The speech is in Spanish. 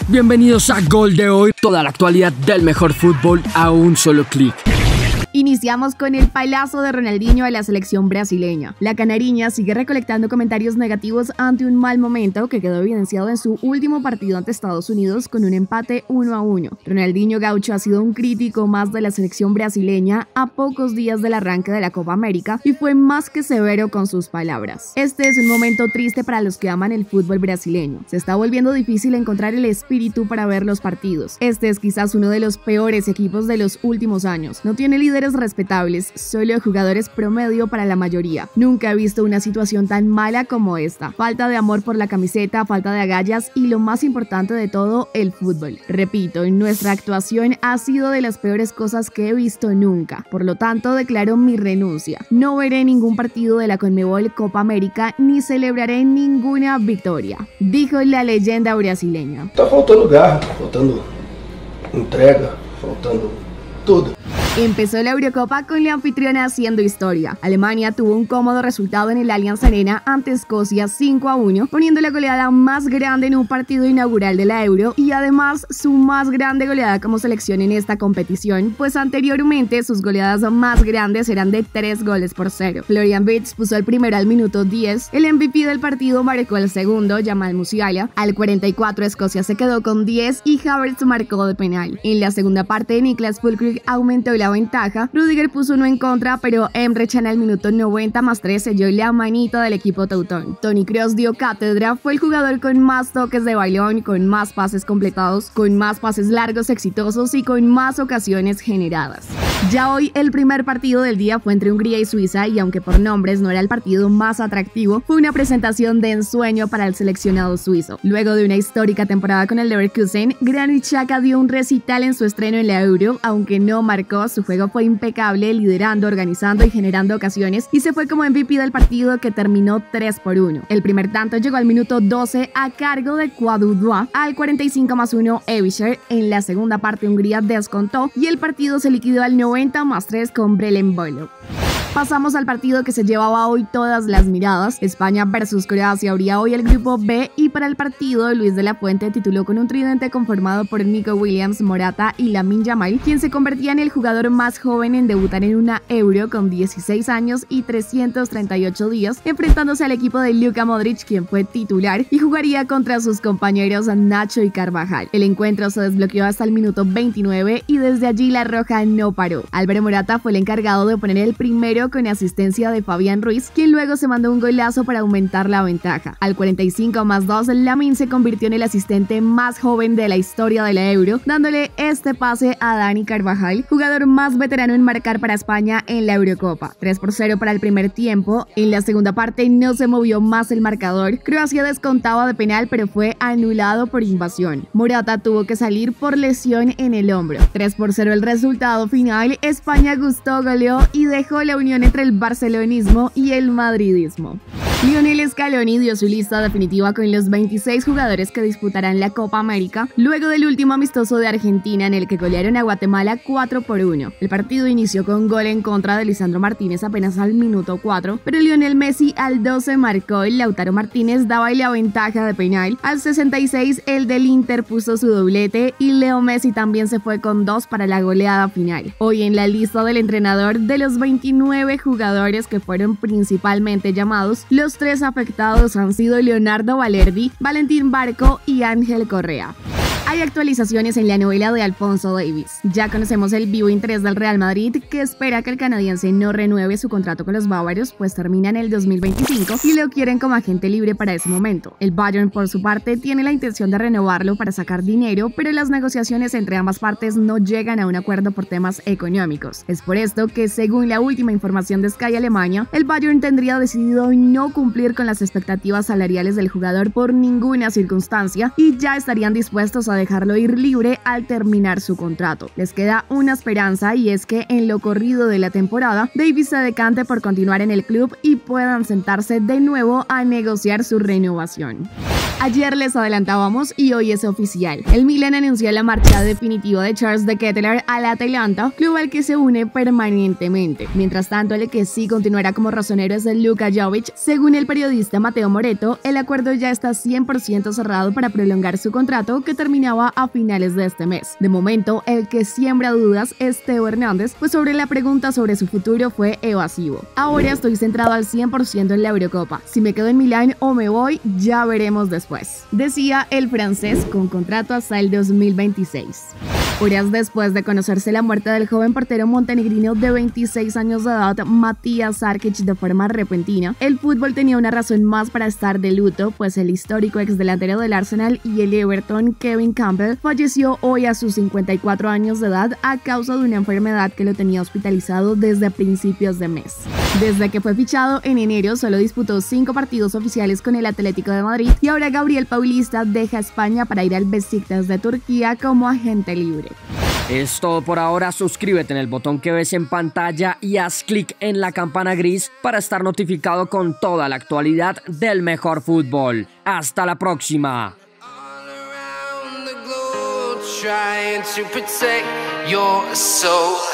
Bienvenidos a Gol de Hoy, toda la actualidad del mejor fútbol a un solo clic. Iniciamos con el palazo de Ronaldinho a la selección brasileña. La canariña sigue recolectando comentarios negativos ante un mal momento que quedó evidenciado en su último partido ante Estados Unidos con un empate 1-1. Ronaldinho Gaucho ha sido un crítico más de la selección brasileña a pocos días del arranque de la Copa América y fue más que severo con sus palabras. Este es un momento triste para los que aman el fútbol brasileño. Se está volviendo difícil encontrar el espíritu para ver los partidos. Este es quizás uno de los peores equipos de los últimos años. No tiene líderes respetables, solo jugadores promedio para la mayoría. Nunca he visto una situación tan mala como esta. Falta de amor por la camiseta, falta de agallas y lo más importante de todo, el fútbol. Repito, nuestra actuación ha sido de las peores cosas que he visto nunca. Por lo tanto, declaro mi renuncia. No veré ningún partido de la Conmebol Copa América ni celebraré ninguna victoria, dijo la leyenda brasileña. Está faltando garra, faltando entrega, faltando tudo. Empezó la Eurocopa con la anfitriona haciendo historia. Alemania tuvo un cómodo resultado en el Allianz Arena ante Escocia 5-1, poniendo la goleada más grande en un partido inaugural de la Euro y además su más grande goleada como selección en esta competición, pues anteriormente sus goleadas más grandes eran de 3-0. Florian Wirtz puso el primero al minuto 10, el MVP del partido marcó el segundo, Jamal Musiala, al 44 Escocia se quedó con 10 y Havertz marcó de penal. En la segunda parte Niklas Füllkrug aumentó la ventaja, Rudiger puso uno en contra, pero Emre Can al minuto 90+3 selló la manita del equipo teutón. Toni Kroos dio cátedra, fue el jugador con más toques de balón, con más pases completados, con más pases largos exitosos y con más ocasiones generadas. Ya hoy el primer partido del día fue entre Hungría y Suiza y aunque por nombres no era el partido más atractivo, fue una presentación de ensueño para el seleccionado suizo. Luego de una histórica temporada con el Leverkusen, Granit Xhaka dio un recital en su estreno en la Euro, aunque no marcó, su juego fue impecable, liderando, organizando y generando ocasiones y se fue como MVP del partido que terminó 3-1. El primer tanto llegó al minuto 12 a cargo de Kwadudua, al 45+1 Evisher. En la segunda parte Hungría descontó y el partido se liquidó al 90+3 con Brelen Bolo. Pasamos al partido que se llevaba hoy todas las miradas. España versus Croacia abría hoy el grupo B y para el partido Luis de la Fuente tituló con un tridente conformado por Nico Williams, Morata y Lamine Yamal, quien se convertía en el jugador más joven en debutar en una Euro con 16 años y 338 días, enfrentándose al equipo de Luka Modric, quien fue titular y jugaría contra sus compañeros Nacho y Carvajal. El encuentro se desbloqueó hasta el minuto 29 y desde allí la roja no paró. Álvaro Morata fue el encargado de poner el primero con asistencia de Fabián Ruiz, quien luego se mandó un golazo para aumentar la ventaja. Al 45+2, Lamine se convirtió en el asistente más joven de la historia de la Euro, dándole este pase a Dani Carvajal, jugador más veterano en marcar para España en la Eurocopa. 3-0 para el primer tiempo. En la segunda parte no se movió más el marcador. Croacia descontaba de penal, pero fue anulado por invasión. Morata tuvo que salir por lesión en el hombro. 3-0 el resultado final. España gustó, goleó y dejó la unión entre el barcelonismo y el madridismo. Lionel Scaloni dio su lista definitiva con los 26 jugadores que disputarán la Copa América luego del último amistoso de Argentina en el que golearon a Guatemala 4-1. El partido inició con gol en contra de Lisandro Martínez apenas al minuto 4, pero Lionel Messi al 12 marcó, y Lautaro Martínez daba la ventaja de penal. Al 66 el del Inter puso su doblete y Leo Messi también se fue con 2 para la goleada final. Hoy en la lista del entrenador, de los 29 jugadores que fueron principalmente llamados, los 3 afectados han sido Leonardo Balerdi, Valentín Barco y Ángel Correa. Hay actualizaciones en la novela de Alphonso Davies. Ya conocemos el vivo interés del Real Madrid, que espera que el canadiense no renueve su contrato con los bávaros, pues termina en el 2025 y lo quieren como agente libre para ese momento. El Bayern, por su parte, tiene la intención de renovarlo para sacar dinero, pero las negociaciones entre ambas partes no llegan a un acuerdo por temas económicos. Es por esto que, según la última información de Sky Alemania, el Bayern tendría decidido no cumplir con las expectativas salariales del jugador por ninguna circunstancia y ya estarían dispuestos a dejarlo ir libre al terminar su contrato. Les queda una esperanza y es que en lo corrido de la temporada Davies se decante por continuar en el club y puedan sentarse de nuevo a negociar su renovación. Ayer les adelantábamos y hoy es oficial. El Milan anunció la marcha definitiva de Charles de Ketelaere al Atalanta, club al que se une permanentemente. Mientras tanto, el que sí continuará como razonero es el Luka Jovic. Según el periodista Matteo Moretto, el acuerdo ya está 100% cerrado para prolongar su contrato que terminaba a finales de este mes. De momento, el que siembra dudas es Theo Hernández, pues sobre la pregunta sobre su futuro fue evasivo. Ahora estoy centrado al 100% en la Eurocopa. Si me quedo en Milán o me voy, ya veremos después, decía el francés con contrato hasta el 2026. Horas después de conocerse la muerte del joven portero montenegrino de 26 años de edad, Matías Sarkic, de forma repentina, el fútbol tenía una razón más para estar de luto, pues el histórico exdelantero del Arsenal y el Everton, Kevin Campbell, falleció hoy a sus 54 años de edad a causa de una enfermedad que lo tenía hospitalizado desde principios de mes. Desde que fue fichado en enero, solo disputó 5 partidos oficiales con el Atlético de Madrid y ahora Gabriel Paulista deja España para ir al Besiktas de Turquía como agente libre. Es todo por ahora. Suscríbete en el botón que ves en pantalla y haz clic en la campana gris para estar notificado con toda la actualidad del mejor fútbol. Hasta la próxima. Trying to protect your soul.